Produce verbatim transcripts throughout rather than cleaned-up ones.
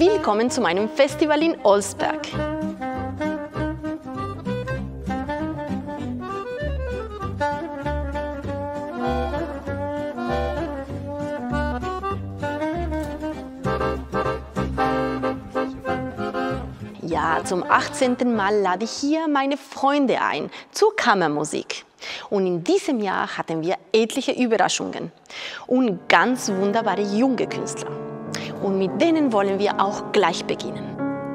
Willkommen zu meinem Festival in Olsberg. Ja, zum achtzehnten Mal lade ich hier meine Freunde ein zur Kammermusik. Und in diesem Jahr hatten wir etliche Überraschungen und ganz wunderbare junge Künstler. Und mit denen wollen wir auch gleich beginnen.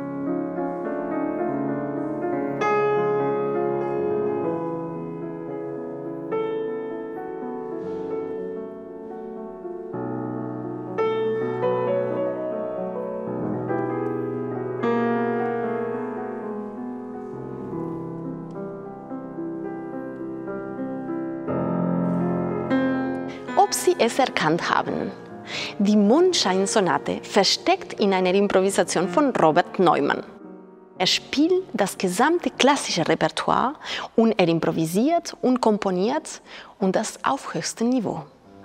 Ob Sie es erkannt haben. Die Mondscheinsonate versteckt in einer Improvisation von Robert Neumann. Er spielt das gesamte klassische Repertoire und er improvisiert und komponiert und das auf höchstem Niveau.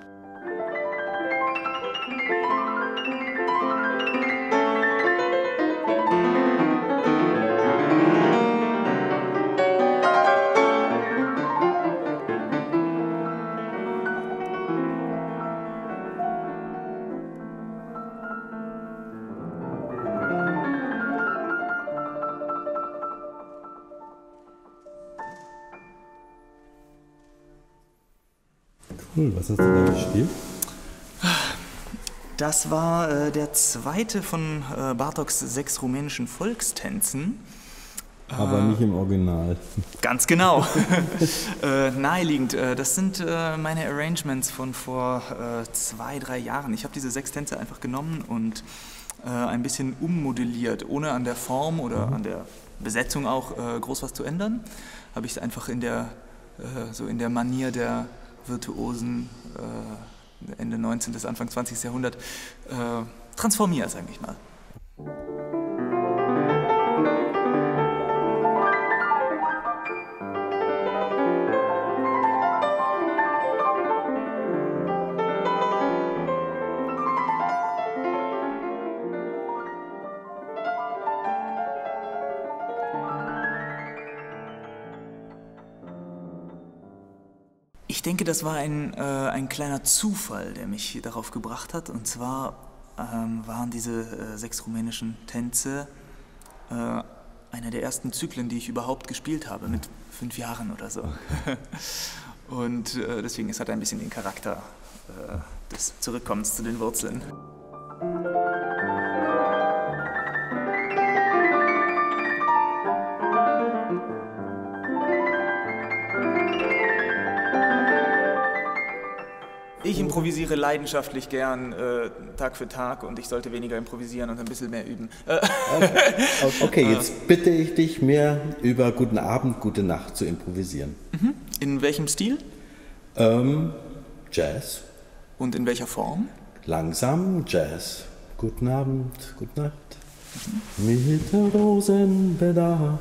Cool, was hast du da gespielt? Das war äh, der zweite von äh, Bartoks sechs rumänischen Volkstänzen. Aber äh, nicht im Original. Ganz genau. äh, naheliegend. Äh, das sind äh, meine Arrangements von vor äh, zwei, drei Jahren. Ich habe diese sechs Tänze einfach genommen und äh, ein bisschen ummodelliert, ohne an der Form oder mhm. an der Besetzung auch äh, groß was zu ändern. Habe ich es einfach in der, äh, so in der Manier der Virtuosen äh, Ende neunzehnten. Anfang zwanzigsten. Jahrhundert äh, transformiert, sage ich mal. Ich denke, das war ein, äh, ein kleiner Zufall, der mich darauf gebracht hat. Und zwar ähm, waren diese äh, sechs rumänischen Tänze äh, einer der ersten Zyklen, die ich überhaupt gespielt habe, mit fünf Jahren oder so. Und äh, deswegen, es hat ein bisschen den Charakter äh, des Zurückkommens zu den Wurzeln. Ich improvisiere leidenschaftlich gern, äh, Tag für Tag, und ich sollte weniger improvisieren und ein bisschen mehr üben. Okay, okay, jetzt bitte ich dich, mehr über Guten Abend, Gute Nacht zu improvisieren. Mhm. In welchem Stil? Ähm, Jazz. Und in welcher Form? Langsam Jazz. Guten Abend, Gute Nacht, mhm. mit der Rosen bedacht.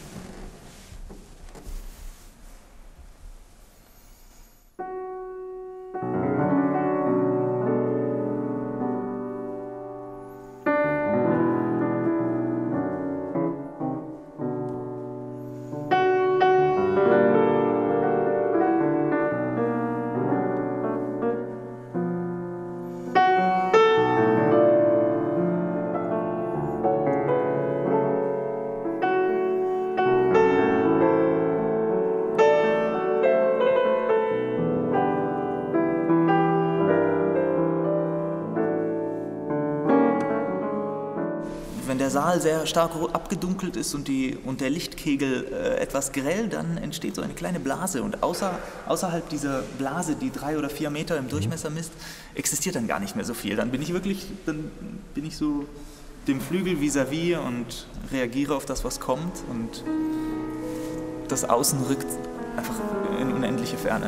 Wenn der Saal sehr stark abgedunkelt ist und, die, und der Lichtkegel äh, etwas grell, dann entsteht so eine kleine Blase. Und außer, außerhalb dieser Blase, die drei oder vier Meter im Durchmesser misst, existiert dann gar nicht mehr so viel. Dann bin ich wirklich, dann bin ich so dem Flügel vis-à-vis und reagiere auf das, was kommt. Und das Außen rückt einfach in unendliche Ferne.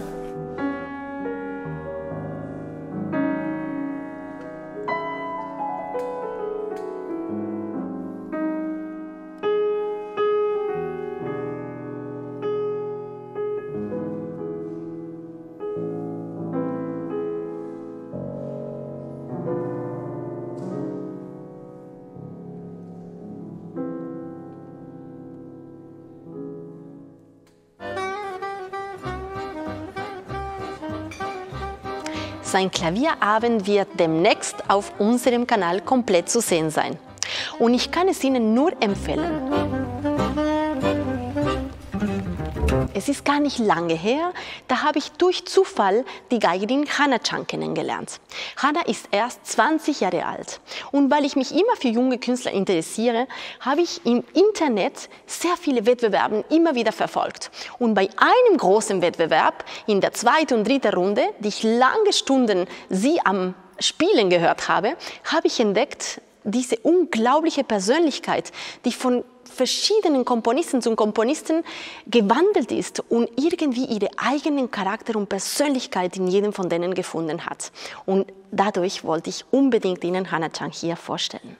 Sein Klavierabend wird demnächst auf unserem Kanal komplett zu sehen sein. Und ich kann es Ihnen nur empfehlen. Es ist gar nicht lange her, da habe ich durch Zufall die Geigerin Hannah Chang kennengelernt. Hannah ist erst zwanzig Jahre alt und weil ich mich immer für junge Künstler interessiere, habe ich im Internet sehr viele Wettbewerbe immer wieder verfolgt. Und bei einem großen Wettbewerb, in der zweiten und dritten Runde, die ich lange Stunden sie am Spielen gehört habe, habe ich entdeckt, diese unglaubliche Persönlichkeit, die von verschiedenen Komponisten zu Komponisten gewandelt ist und irgendwie ihren eigenen Charakter und Persönlichkeit in jedem von denen gefunden hat. Und dadurch wollte ich unbedingt Ihnen Hannah Chang hier vorstellen.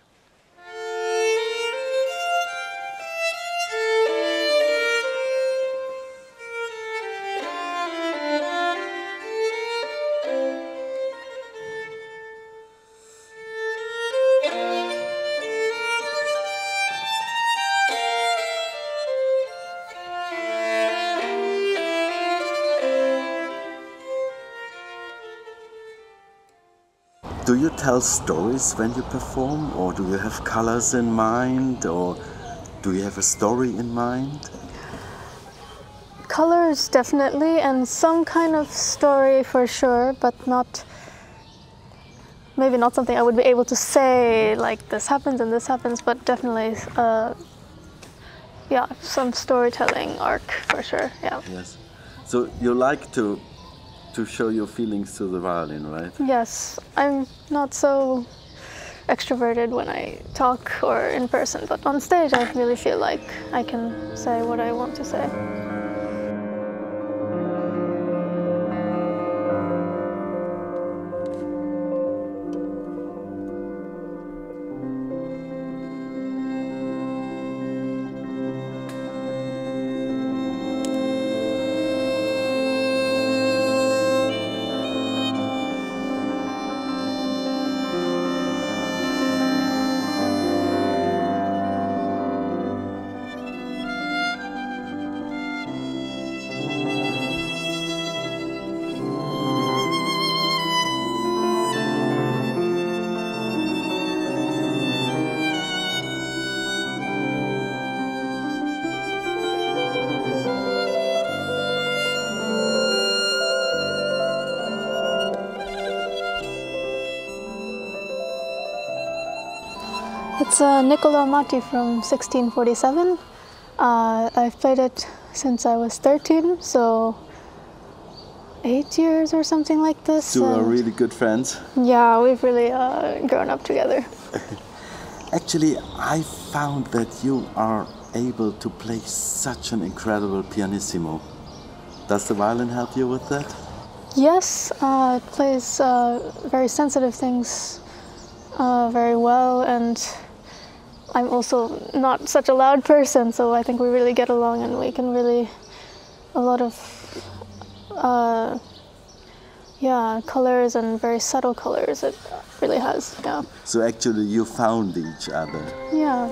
Do you tell stories when you perform, or do you have colors in mind, or do you have a story in mind? Colors definitely, and some kind of story for sure, but not, maybe not something I would be able to say like this happens and this happens, but definitely, uh, yeah, some storytelling arc for sure, yeah. Yes. So you like to to show your feelings to the violin, right? Yes, I'm not so extroverted when I talk or in person, but on stage I really feel like I can say what I want to say. It's a Niccolò Amati from sixteen forty-seven. Uh, I've played it since I was thirteen, so eight years or something like this. So are really good friends? Yeah, we've really uh, grown up together. Actually, I found that you are able to play such an incredible pianissimo. Does the violin help you with that? Yes, uh, it plays uh, very sensitive things uh, very well, and I'm also not such a loud person, so I think we really get along and we can really, a lot of, uh, yeah, colors and very subtle colors it really has, yeah. So actually you found each other. Yeah.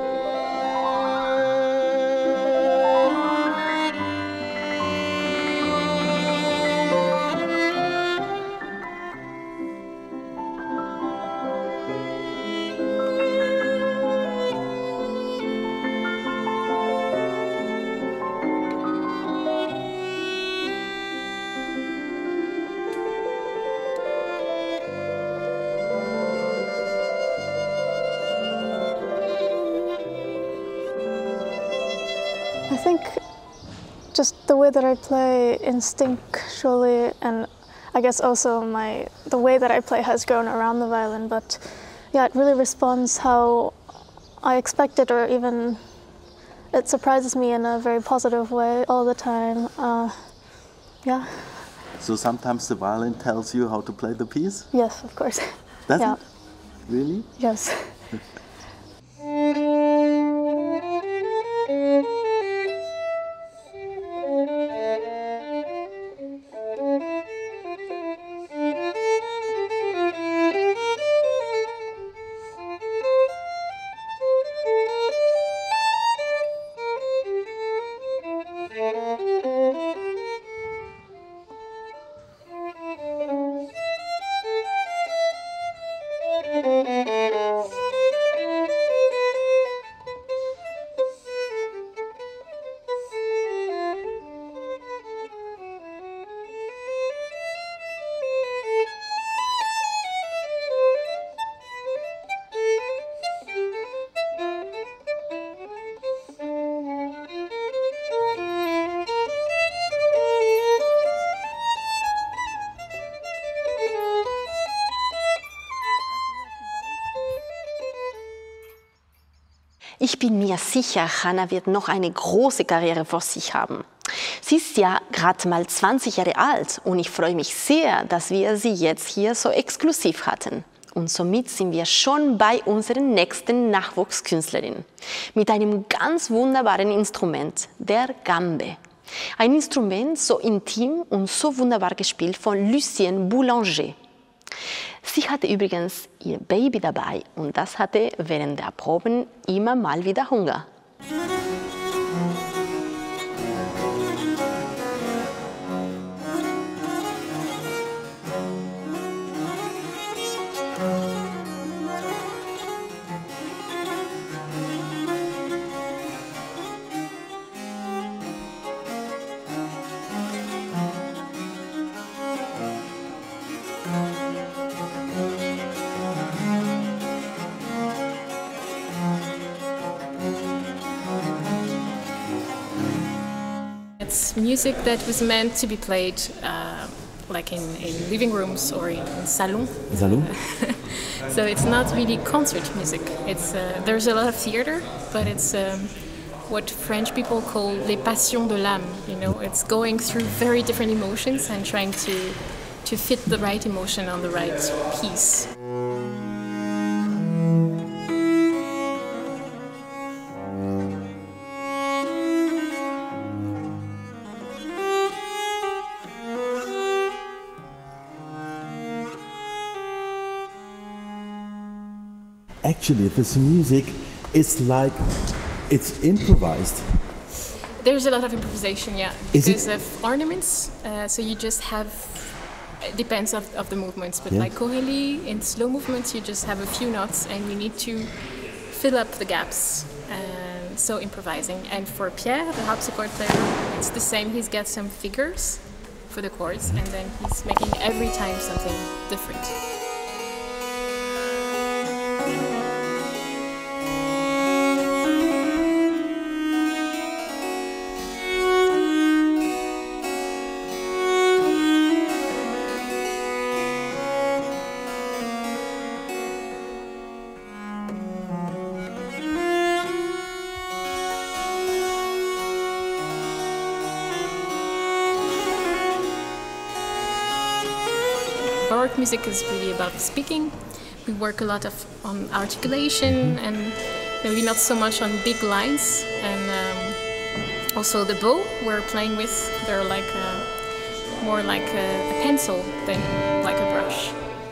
I think just the way that I play instinctually, and I guess also my the way that I play has grown around the violin, but yeah, it really responds how I expect it, or even it surprises me in a very positive way all the time. Uh, yeah. So sometimes the violin tells you how to play the piece? Yes, of course. Does yeah. it? Really? Yes. Ich bin mir sicher, Hannah wird noch eine große Karriere vor sich haben. Sie ist ja gerade mal zwanzig Jahre alt und ich freue mich sehr, dass wir sie jetzt hier so exklusiv hatten. Und somit sind wir schon bei unserer nächsten Nachwuchskünstlerin mit einem ganz wunderbaren Instrument, der Gambe. Ein Instrument so intim und so wunderbar gespielt von Lucienne Boulanger. Sie hatte übrigens ihr Baby dabei und das hatte während der Proben immer mal wieder Hunger. It's music that was meant to be played uh, like in, in living rooms or in, in salon. Salon? So it's not really concert music. It's uh, there's a lot of theater, but it's um, what French people call les passions de l'âme. You know, it's going through very different emotions and trying to to fit the right emotion on the right piece. Actually, this music is like, it's improvised. There's a lot of improvisation, yeah, Is because it? of ornaments. Uh, so you just have, it depends of, of the movements, but Yeah. like Corelli, in slow movements, you just have a few notes and you need to fill up the gaps. And so improvising. And for Pierre, the harpsichord player, it's the same. He's got some figures for the chords, and then he's making every time something different. Baroque music is really about speaking. We work a lot of on articulation and maybe not so much on big lines. And um, also the bow we're playing with, they're like a, more like a, a pencil than like a brush.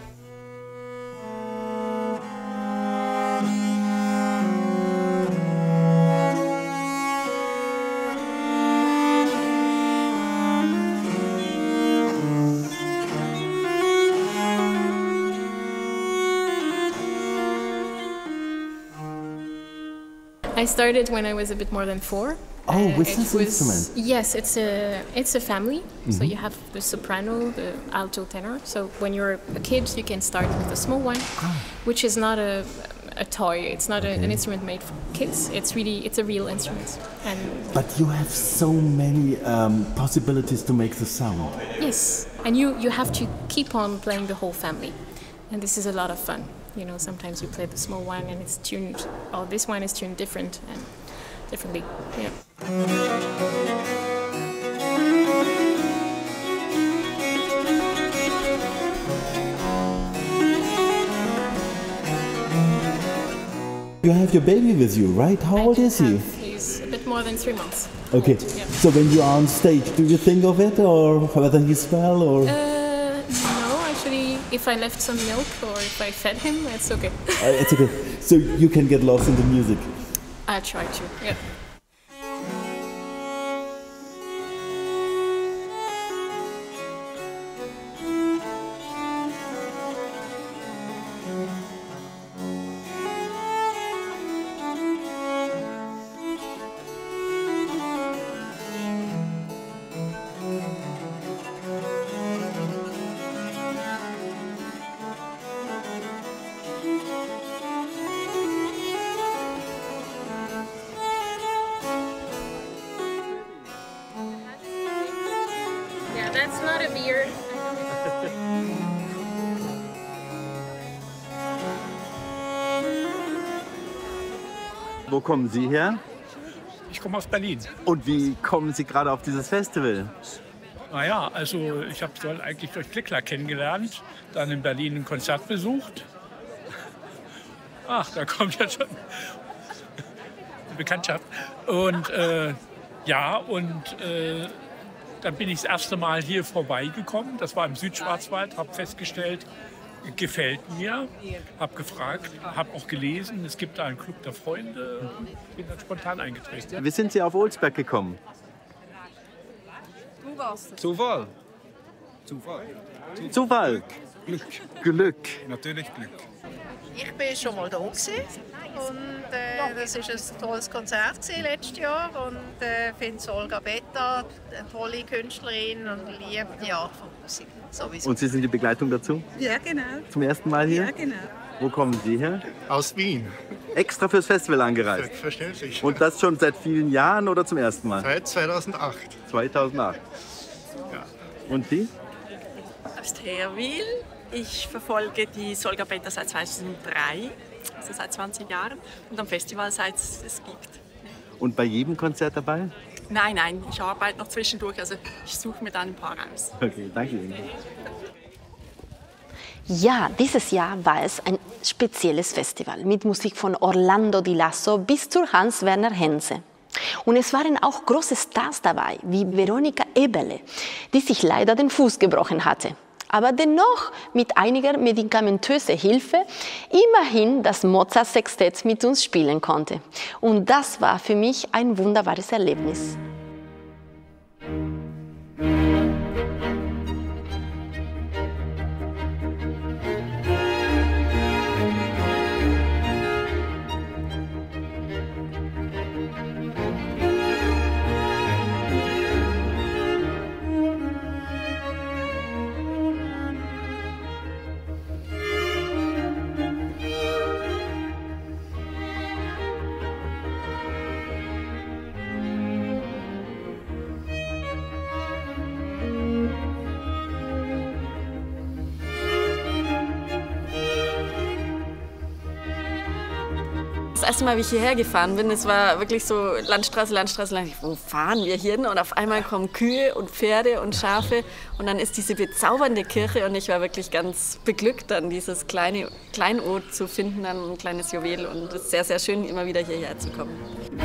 I started when I was a bit more than four. Oh, with it this was- instrument? Yes, it's a it's a family. So you have the soprano, the alto, tenor. So when you're a kid, you can start with the small one, which is not a a toy. It's not a, an instrument made for kids. It's really it's a real instrument. And But you have so many um, possibilities to make the sound. yes, and you you have to keep on playing the whole family, and this is a lot of fun. You know, sometimes you play the small one and it's tuned, or this one is tuned different and differently. Yeah. You have your baby with you, right? How I old do is he? have- He's a bit more than three months. Okay, old, yeah. so when you are on stage, do you think of it, or whether he's well, or? Uh, no, actually, if I left some milk or if I fed him, it's okay. Uh, it's okay. So you can get lost in the music. I try to, yeah. Yeah, that's not a beard. Wo kommen Sie her? Ich komme aus Berlin. Und wie kommen Sie gerade auf dieses Festival? Naja, also ich habe Soll eigentlich durch Klickler kennengelernt, dann in Berlin ein Konzert besucht. Ach, da kommt ja schon eine Bekanntschaft. Und äh, ja, und äh, dann bin ich das erste Mal hier vorbeigekommen. Das war im Südschwarzwald, habe festgestellt, gefällt mir. Habe gefragt, habe auch gelesen, es gibt da einen Club der Freunde. Bin dann spontan eingetreten. Wie sind Sie auf Olsberg gekommen? Zufall. Zufall. Zufall. Glück. Glück. Natürlich Glück. Ich war schon mal da gewesen. Und äh, das war ein tolles Konzert letztes Jahr. Und ich äh, finde Olga Betta eine tolle Künstlerin und liebe die Art von Musik. Sowieso. Und Sie sind die Begleitung dazu? Ja, genau. Zum ersten Mal hier? Ja, genau. Wo kommen Sie her? Aus Wien. Extra fürs Festival angereist? Selbstverständlich. Und das schon seit vielen Jahren oder zum ersten Mal? Seit zweitausendacht. zweitausendacht. Ja. Und Sie? Aus Therwil. Ich verfolge die Olga Betta seit zweitausenddrei, also seit zwanzig Jahren. Und am Festival, seit es es gibt. Und bei jedem Konzert dabei? Nein, nein, ich arbeite noch zwischendurch, also ich suche mir dann ein paar raus. Okay, danke Ihnen. Ja, dieses Jahr war es ein spezielles Festival mit Musik von Orlando Di Lasso bis zu Hans-Werner Henze. Und es waren auch große Stars dabei, wie Veronika Eberle, die sich leider den Fuß gebrochen hatte. Aber dennoch mit einiger medikamentöser Hilfe immerhin das Mozart-Sextett mit uns spielen konnte. Und das war für mich ein wunderbares Erlebnis. Das erste Mal, wie ich hierher gefahren bin, es war wirklich so Landstraße, Landstraße, Landstraße. Wo fahren wir hier hin? Und auf einmal kommen Kühe und Pferde und Schafe und dann ist diese bezaubernde Kirche und ich war wirklich ganz beglückt, dann dieses kleine Kleinod zu finden, dann ein kleines Juwel und es ist sehr, sehr schön, immer wieder hierher zu kommen.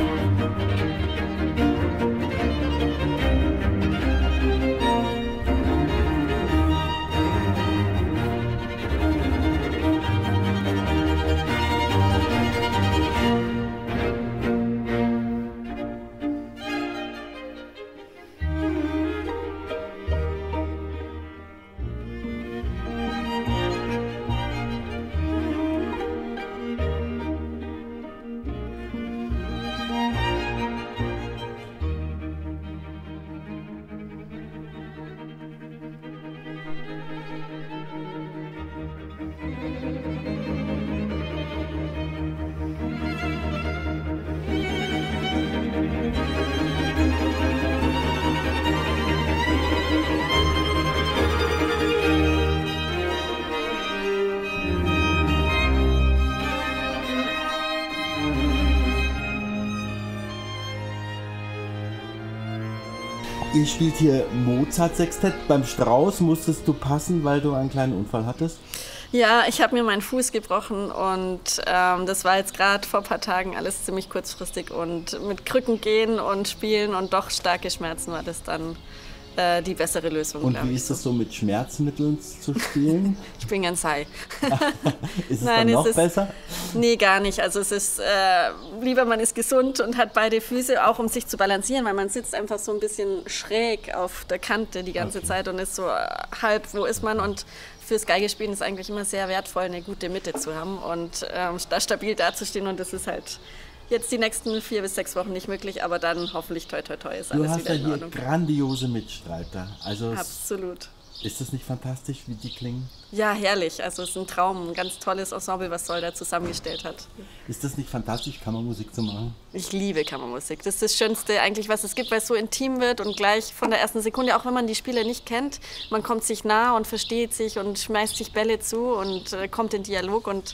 Ihr spielt hier Mozart-Sextett. Beim Strauß musstest du passen, weil du einen kleinen Unfall hattest? Ja, ich habe mir meinen Fuß gebrochen und ähm, das war jetzt gerade vor ein paar Tagen alles ziemlich kurzfristig und mit Krücken gehen und spielen und doch starke Schmerzen war das dann äh, die bessere Lösung. Und wie ist das so mit Schmerzmitteln zu spielen? Ich bin ganz high. Ist es Nein, dann noch es ist, besser? Nee, gar nicht. Also es ist äh, lieber, man ist gesund und hat beide Füße, auch um sich zu balancieren, weil man sitzt einfach so ein bisschen schräg auf der Kante die ganze okay. Zeit und ist so äh, halb, wo ist man? Und fürs Geigespielen ist eigentlich immer sehr wertvoll, eine gute Mitte zu haben und ähm, da stabil dazustehen und das ist halt jetzt die nächsten vier bis sechs Wochen nicht möglich, aber dann hoffentlich toi toi toi ist alles wieder in Ordnung. Du hast ja hier grandiose Mitstreiter. Also absolut. Ist das nicht fantastisch, wie die klingen? Ja, herrlich. Also es ist ein Traum, ein ganz tolles Ensemble, was Soll da zusammengestellt hat. Ist das nicht fantastisch, Kammermusik zu machen? Ich liebe Kammermusik. Das ist das Schönste eigentlich, was es gibt, weil es so intim wird und gleich von der ersten Sekunde, auch wenn man die Spieler nicht kennt, man kommt sich nah und versteht sich und schmeißt sich Bälle zu und äh, kommt in Dialog und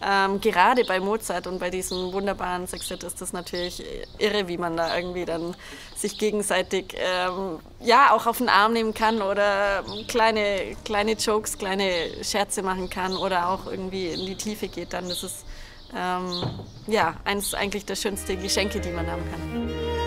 ähm, gerade bei Mozart und bei diesem wunderbaren Sextett ist das natürlich irre, wie man da irgendwie dann sich gegenseitig ähm, ja auch auf den Arm nehmen kann oder kleine, kleine Jokes, kleine Scherze machen kann oder auch irgendwie in die Tiefe geht dann. Das ist ähm, ja eines eigentlich der schönsten Geschenke, die man haben kann.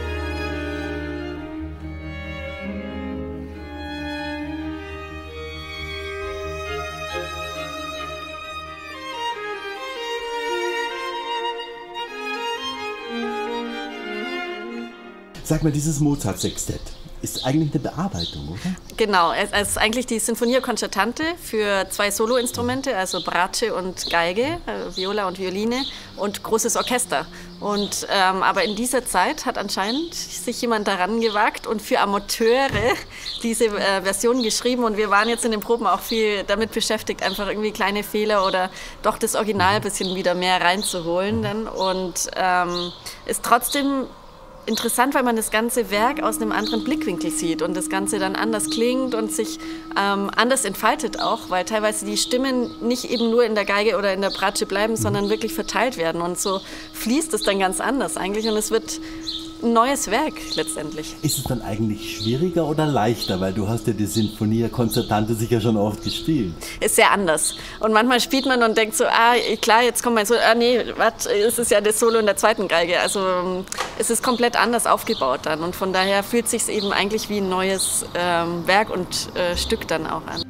Sag mal, dieses Mozart-Sextett ist eigentlich eine Bearbeitung, oder? Genau, es ist eigentlich die Sinfonia Concertante für zwei Soloinstrumente, also Bratsche und Geige, äh, Viola und Violine und großes Orchester. Und, ähm, aber in dieser Zeit hat anscheinend sich jemand daran gewagt und für Amateure diese äh, Version geschrieben. Und wir waren jetzt in den Proben auch viel damit beschäftigt, einfach irgendwie kleine Fehler oder doch das Original ein bisschen wieder mehr reinzuholen. Dann. Und ähm, ist trotzdem interessant, weil man das ganze Werk aus einem anderen Blickwinkel sieht und das Ganze dann anders klingt und sich ähm, anders entfaltet auch, weil teilweise die Stimmen nicht eben nur in der Geige oder in der Bratsche bleiben, sondern wirklich verteilt werden und so fließt es dann ganz anders eigentlich und es wird ein neues Werk letztendlich. Ist es dann eigentlich schwieriger oder leichter, weil du hast ja die Sinfonia Concertante sicher schon oft gespielt? Ist sehr anders und manchmal spielt man und denkt so, ah klar, jetzt kommt mein Solo, ah nee, was, es ist ja das Solo in der zweiten Geige, also es ist komplett anders aufgebaut dann und von daher fühlt es sich eben eigentlich wie ein neues ähm, Werk und äh, Stück dann auch an.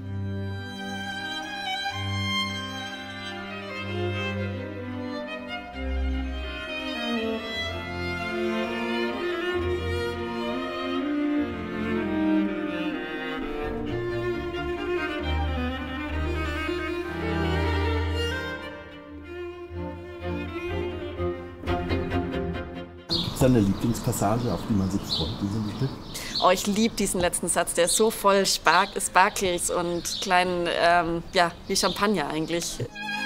Ist da eine Lieblingspassage, auf die man sich freut in diesem Stück? Oh, ich liebe diesen letzten Satz, der ist so voll Spark Sparkles und kleinen, ähm, ja, wie Champagner eigentlich.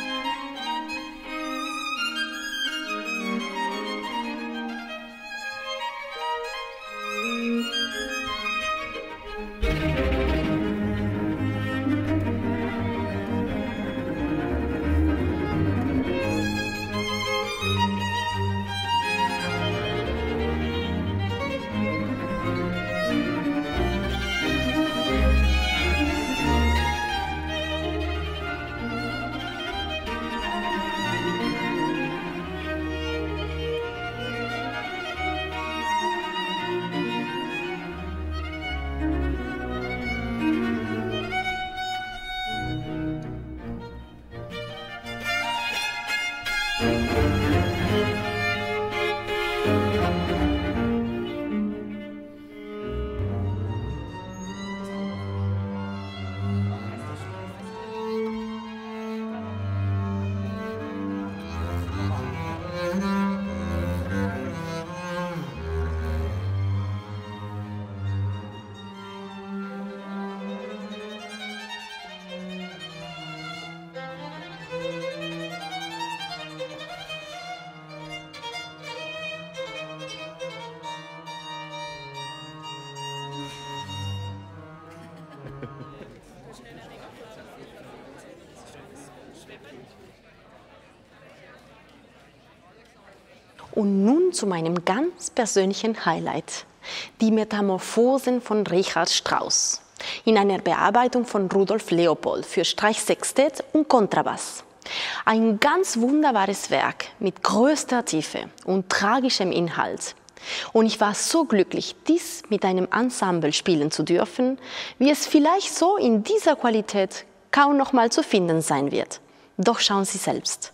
Und nun zu meinem ganz persönlichen Highlight, die Metamorphosen von Richard Strauss, in einer Bearbeitung von Rudolf Leopold für Streichsextett und Kontrabass. Ein ganz wunderbares Werk mit größter Tiefe und tragischem Inhalt. Und ich war so glücklich, dies mit einem Ensemble spielen zu dürfen, wie es vielleicht so in dieser Qualität kaum noch mal zu finden sein wird. Doch schauen Sie selbst.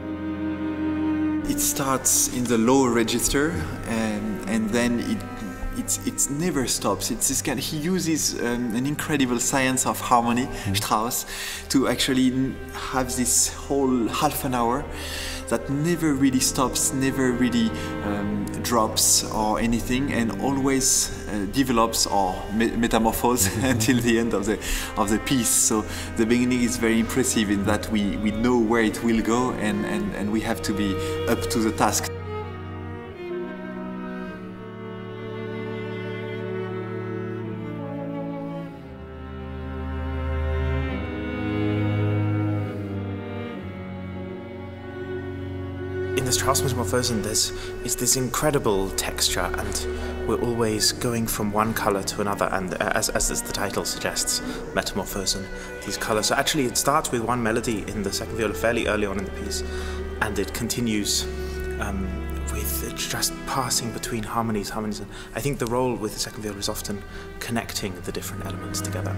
It starts in the low register and, and then it, it's it's never stops. It's this kind. He uses um, an incredible science of harmony, mm. Strauss, to actually have this whole half an hour that never really stops, never really um, drops or anything, and always uh, develops or me metamorphoses until the end of the of the piece. So the beginning is very impressive in that we we know where it will go, and and and we have to be up to the task. In the Strauss Metamorphosen, there's is this incredible texture, and we're always going from one color to another, and uh, as, as the title suggests, Metamorphosen, these colors. So actually it starts with one melody in the second viola fairly early on in the piece, and it continues um, with just passing between harmonies, harmonies. And I think the role with the second viola is often connecting the different elements together.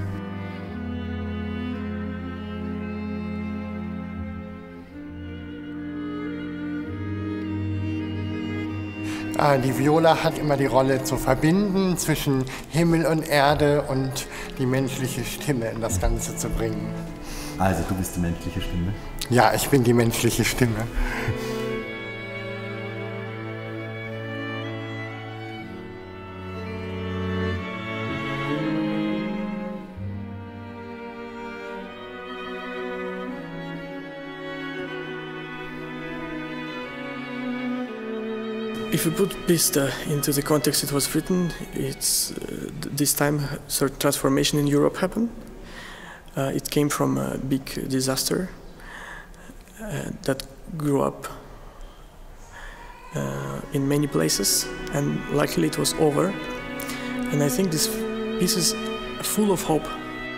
Die Viola hat immer die Rolle zu verbinden zwischen Himmel und Erde und die menschliche Stimme in das Ganze zu bringen. Also du bist die menschliche Stimme? Ja, ich bin die menschliche Stimme. If we put Pista into the context it was written, it's uh, this time certain transformation in Europe happened. Uh, it came from a big disaster uh, that grew up uh, in many places, and luckily it was over. And I think this piece is full of hope.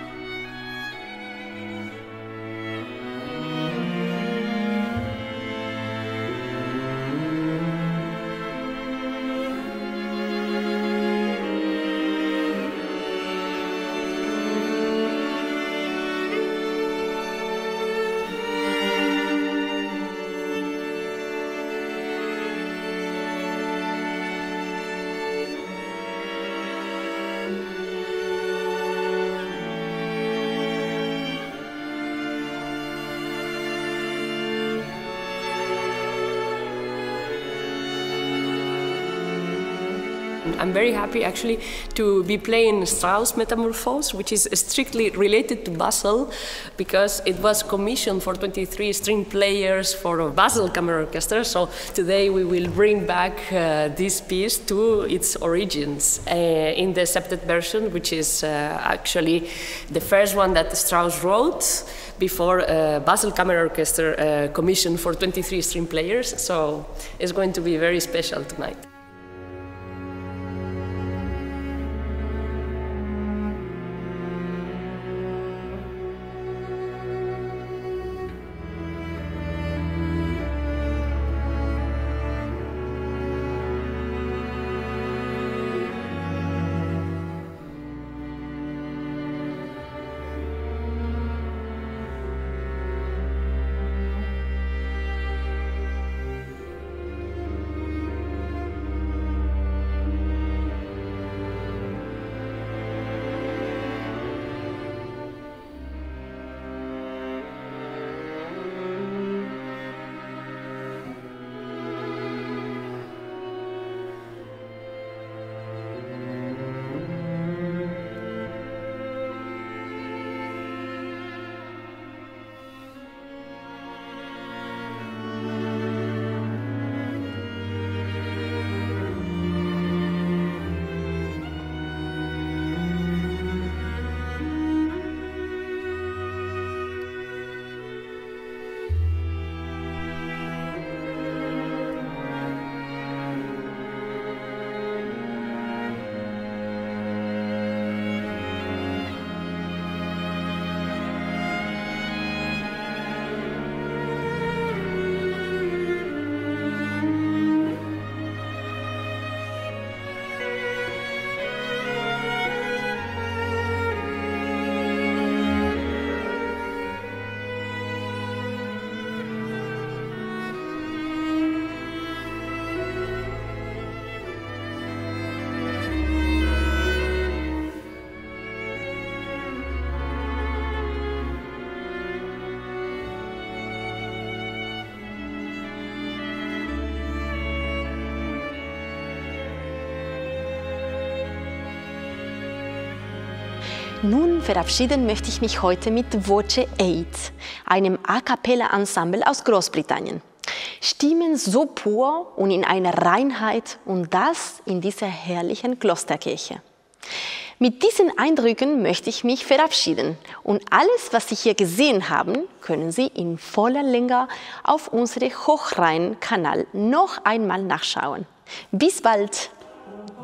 I'm very happy actually to be playing Strauss Metamorphose, which is strictly related to Basel, because it was commissioned for twenty-three string players for a Basel Kammer Orchestra. So today we will bring back uh, this piece to its origins uh, in the septet version, which is uh, actually the first one that Strauss wrote before uh, Basel Kammer Orchestra uh, commissioned for twenty-three string players. So it's going to be very special tonight. Nun verabschieden möchte ich mich heute mit Voce Eight, einem A-Cappella-Ensemble aus Großbritannien. Stimmen so pur und in einer Reinheit und das in dieser herrlichen Klosterkirche. Mit diesen Eindrücken möchte ich mich verabschieden und alles, was Sie hier gesehen haben, können Sie in voller Länge auf unserem Hochrhein-Kanal noch einmal nachschauen. Bis bald!